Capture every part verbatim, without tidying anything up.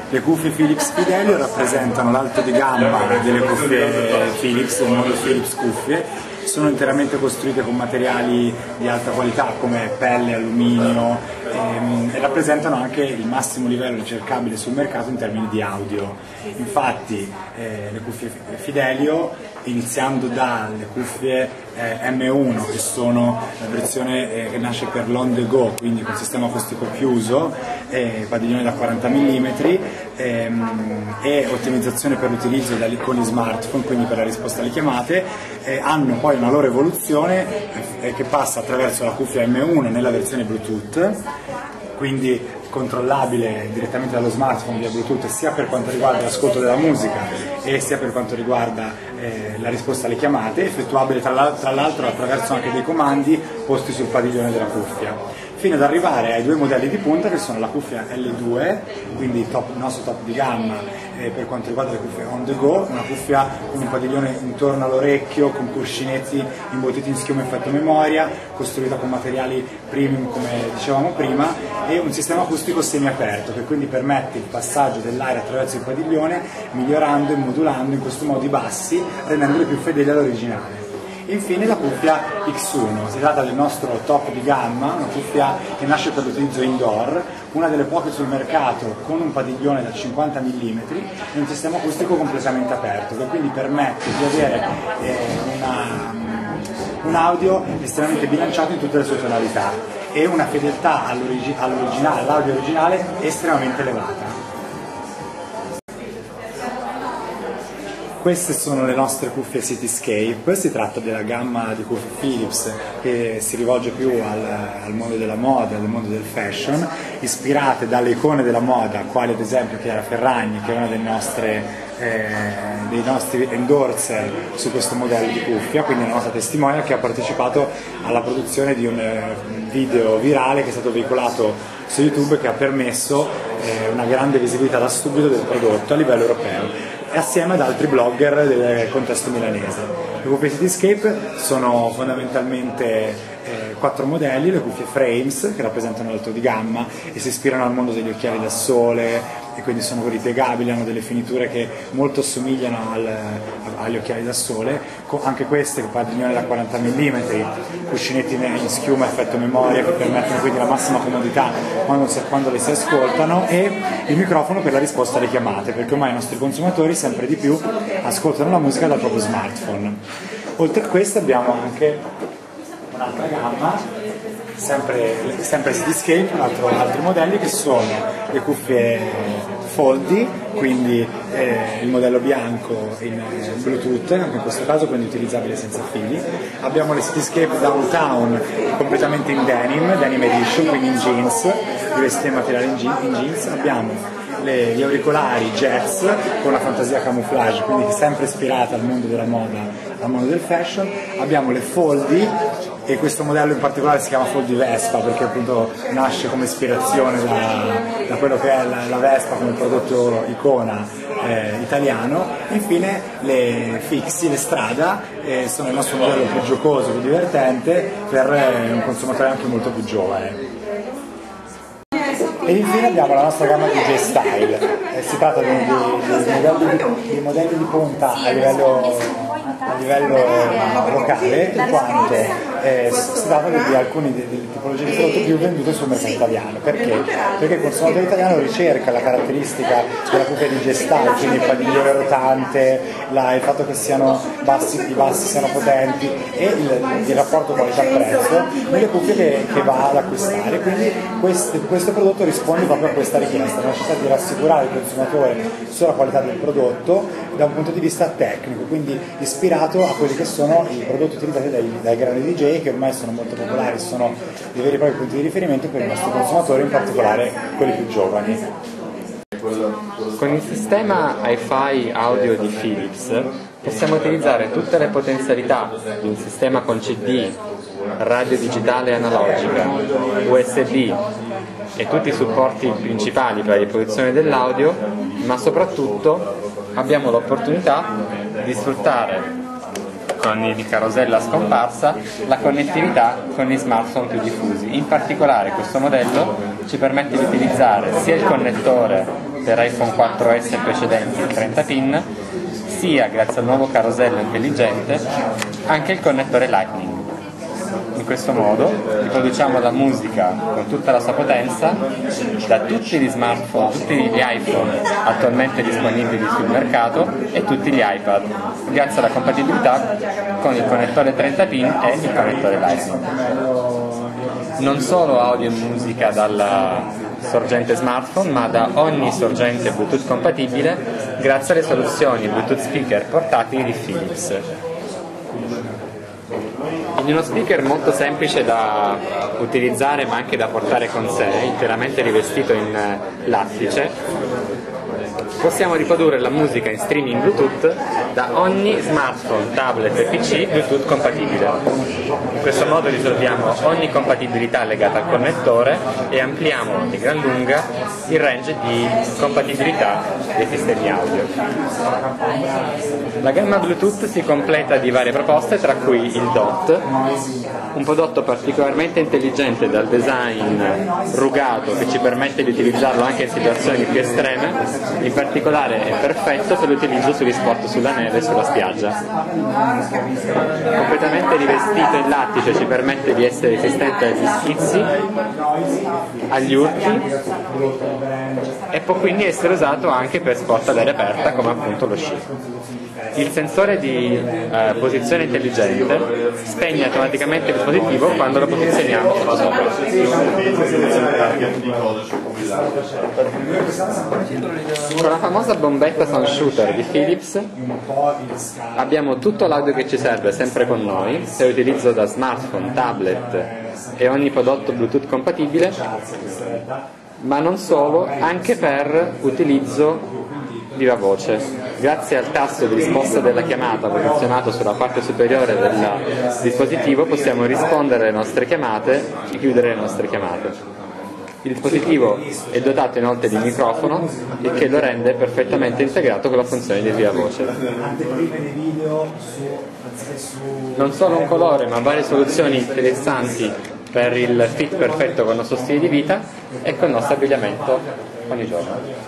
Le cuffie Philips Fidelio rappresentano l'alto di gamma delle cuffie Philips, del modello Philips cuffie. Sono interamente costruite con materiali di alta qualità come pelle, alluminio ehm, e rappresentano anche il massimo livello ricercabile sul mercato in termini di audio. Infatti eh, le cuffie Fidelio, iniziando dalle cuffie eh, M uno, che sono la versione eh, che nasce per l'on the go, quindi con sistema acustico chiuso, eh, padiglione da quaranta millimetri ehm, e ottimizzazione per l'utilizzo con gli smartphone, quindi per la risposta alle chiamate, eh, hanno poi una loro evoluzione eh, che passa attraverso la cuffia M uno nella versione Bluetooth, quindi controllabile direttamente dallo smartphone via Bluetooth, sia per quanto riguarda l'ascolto della musica e sia per quanto riguarda eh, la risposta alle chiamate, effettuabile tra l'altro attraverso anche dei comandi posti sul padiglione della cuffia, fino ad arrivare ai due modelli di punta che sono la cuffia L due, quindi top, il nostro top di gamma eh, per quanto riguarda le cuffie on the go, una cuffia con un padiglione intorno all'orecchio, con cuscinetti imbottiti in schiuma effetto memoria, costruita con materiali premium come dicevamo prima, e un sistema acustico semiaperto che quindi permette il passaggio dell'aria attraverso il padiglione, migliorando e modulando in questo modo i bassi, rendendoli più fedeli all'originale. Infine la cuffia X uno, si tratta del nostro top di gamma, una cuffia che nasce per l'utilizzo indoor, una delle poche sul mercato con un padiglione da cinquanta millimetri e un sistema acustico completamente aperto, che quindi permette di avere eh, una, un audio estremamente bilanciato in tutte le sue tonalità e una fedeltà all'originale, all'audio originale estremamente elevata. Queste sono le nostre cuffie Cityscape, si tratta della gamma di cuffie Philips che si rivolge più al, al mondo della moda, al mondo del fashion, ispirate dalle icone della moda, quali ad esempio Chiara Ferragni, che è una delle nostre, eh, dei nostri endorser su questo modello di cuffia, quindi una nostra testimonial che ha partecipato alla produzione di un video virale che è stato veicolato su YouTube e che ha permesso eh, una grande visibilità da subito del prodotto a livello europeo, assieme ad altri blogger del contesto milanese. Le cuffie Cityscape sono fondamentalmente eh, quattro modelli: le cuffie Frames, che rappresentano l'alto di gamma e si ispirano al mondo degli occhiali da sole e quindi sono ripiegabili, hanno delle finiture che molto assomigliano al, agli occhiali da sole, anche queste che padiglione da quaranta millimetri, cuscinetti in schiuma effetto memoria che permettono quindi la massima comodità quando, quando le si ascoltano, e il microfono per la risposta alle chiamate, perché ormai i nostri consumatori sempre di più ascoltano la musica dal proprio smartphone. Oltre a questo abbiamo anche un'altra gamma, sempre, sempre Cityscape, un altro, altri modelli che sono le cuffie Foldy, quindi eh, il modello bianco in eh, Bluetooth, anche in questo caso quindi utilizzabile senza fili. Abbiamo le Cityscape Downtown completamente in denim, denim edition, quindi in jeans, rivestiti in materiale in, je in jeans. Abbiamo le, gli auricolari Jazz con una fantasia camouflage, quindi sempre ispirata al mondo della moda, al mondo del fashion. Abbiamo le Foldy, e questo modello in particolare si chiama Foldy Vespa perché appunto nasce come ispirazione da, da quello che è la, la Vespa come prodotto icona eh, italiano. Infine le Fixie, le Strada, eh, sono il nostro modello più giocoso, più divertente per eh, un consumatore anche molto più giovane. E infine abbiamo la nostra gamma di J Style, eh, si tratta di, di, di, modelli, di, di modelli di punta a livello a livello locale, in quanto eh, si tratta di alcune delle tipologie di prodotti più vendute sul mercato italiano. Perché? Perché il consumatore italiano ricerca la caratteristica della cuffia di J Style, quindi il padiglione rotante, la, il fatto che siano bassi, i bassi siano potenti e il, il rapporto qualità-prezzo nelle cuffie che, che va ad acquistare. Quindi questo, questo prodotto risponde proprio a questa richiesta, la necessità di rassicurare il consumatore sulla qualità del prodotto da un punto di vista tecnico, quindi ispirato a quelli che sono i prodotti utilizzati dai, dai grandi D J, che ormai sono molto popolari, sono dei veri e propri punti di riferimento per i nostri consumatori, in particolare quelli più giovani. Con il sistema Hi-Fi audio di Philips possiamo utilizzare tutte le potenzialità di un sistema con C D, radio digitale analogica, U S B e tutti i supporti principali per la riproduzione dell'audio, ma soprattutto abbiamo l'opportunità di sfruttare con il carosello a scomparsa la connettività con gli smartphone più diffusi. In particolare questo modello ci permette di utilizzare sia il connettore per iPhone quattro S precedenti trenta pin, sia, grazie al nuovo carosello intelligente, anche il connettore Lightning. In questo modo riproduciamo la musica con tutta la sua potenza da tutti gli smartphone, tutti gli iPhone attualmente disponibili sul mercato e tutti gli iPad, grazie alla compatibilità con il connettore trenta pin e il connettore Lightning. Non solo audio e musica dalla sorgente smartphone, ma da ogni sorgente Bluetooth compatibile grazie alle soluzioni Bluetooth speaker portatili di Philips. In uno speaker molto semplice da utilizzare ma anche da portare con sé, interamente rivestito in lattice, possiamo riprodurre la musica in streaming Bluetooth da ogni smartphone, tablet e P C Bluetooth compatibile. In questo modo risolviamo ogni compatibilità legata al connettore e ampliamo di gran lunga il range di compatibilità dei sistemi audio. La gamma Bluetooth si completa di varie proposte, tra cui il D O T, un prodotto particolarmente intelligente dal design rugato che ci permette di utilizzarlo anche in situazioni più estreme. In particolare è perfetto per l'utilizzo sugli sport sulla neve e sulla spiaggia. Completamente rivestito in lattice ci permette di essere resistente agli schizzi, agli urti e può quindi essere usato anche per sport all'aria aperta come appunto lo sci. Il sensore di eh, posizione intelligente spegne automaticamente il dispositivo quando lo posizioniamo sottosopra. Con la famosa bombetta Sound Shooter di Philips abbiamo tutto l'audio che ci serve sempre con noi per utilizzo da smartphone, tablet e ogni prodotto Bluetooth compatibile, ma non solo, anche per utilizzo viva voce. Grazie al tasto di risposta della chiamata posizionato sulla parte superiore del dispositivo possiamo rispondere alle nostre chiamate e chiudere le nostre chiamate. Il dispositivo è dotato inoltre di microfono, il che lo rende perfettamente integrato con la funzione di viva voce. Non solo un colore, ma varie soluzioni interessanti per il fit perfetto con il nostro stile di vita e con il nostro abbigliamento ogni giorno.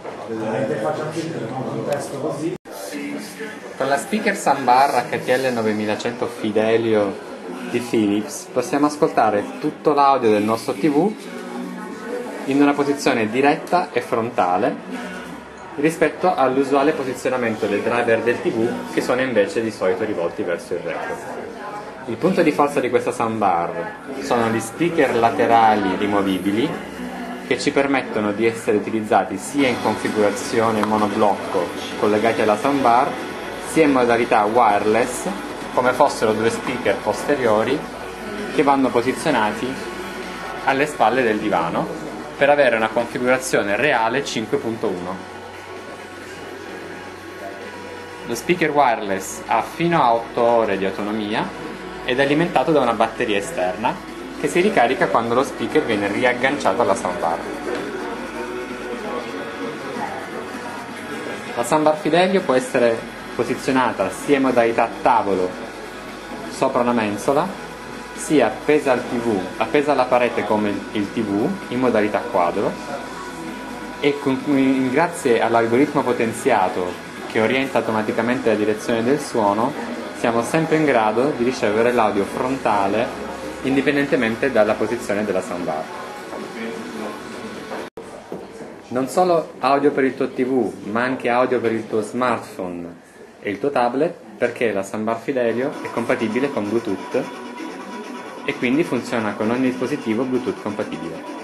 Con la speaker soundbar H T L novemilacento Fidelio di Philips possiamo ascoltare tutto l'audio del nostro tivù in una posizione diretta e frontale rispetto all'usuale posizionamento dei driver del tivù, che sono invece di solito rivolti verso il retro. Il punto di forza di questa soundbar sono gli speaker laterali rimovibili che ci permettono di essere utilizzati sia in configurazione monoblocco collegati alla soundbar, sia in modalità wireless, come fossero due speaker posteriori che vanno posizionati alle spalle del divano per avere una configurazione reale cinque punto uno. Lo speaker wireless ha fino a otto ore di autonomia ed è alimentato da una batteria esterna che si ricarica quando lo speaker viene riagganciato alla soundbar. La soundbar Fidelio può essere posizionata sia in modalità tavolo sopra una mensola, sia appesa al tivù, appesa alla parete come il tivù in modalità quadro, e con, grazie all'algoritmo potenziato che orienta automaticamente la direzione del suono siamo sempre in grado di ricevere l'audio frontale indipendentemente dalla posizione della soundbar. Non solo audio per il tuo tivù, ma anche audio per il tuo smartphone e il tuo tablet, perché la soundbar Fidelio è compatibile con Bluetooth e quindi funziona con ogni dispositivo Bluetooth compatibile.